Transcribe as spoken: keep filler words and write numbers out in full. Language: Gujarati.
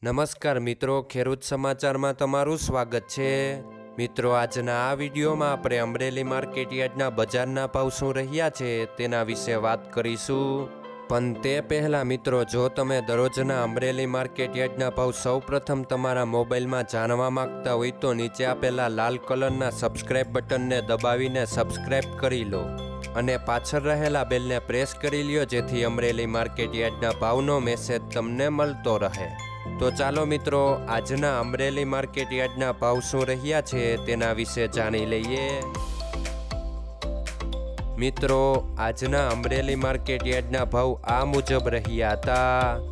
નમસ્કાર મિત્રો, ખેડૂત સમાચારમાં તમારું સ્વાગત છે। મિત્રો, આજના આ વિડીયોમાં આપણે અમરેલી માર્કેટ યાર્ડના બજારના ભાવ શું રહ્યા છે તેના વિશે વાત કરીશું। પણ તે પહેલાં મિત્રો, જો તમે દરરોજના અમરેલી માર્કેટ યાર્ડના ભાવ સૌપ્રથમ તમારા મોબાઈલમાં જાણવા માંગતા હોય તો નીચે આપેલા લાલ કલરના સબસ્ક્રાઇબ બટનને દબાવીને સબસ્ક્રાઇબ કરી લો અને પાછળ રહેલા બેલને પ્રેસ કરી લ્યો, જેથી અમરેલી માર્કેટ યાર્ડના ભાવનો મેસેજ તમને મળતો રહે। તો ચાલો મિત્રો, આજના અમરેલી માર્કેટ યાર્ડના ભાવ શું રહ્યા છે તેના વિશે જાણી લઈએ। મિત્રો, આજના અમરેલી માર્કેટ યાર્ડના ભાવ આ મુજબ રહ્યા હતા।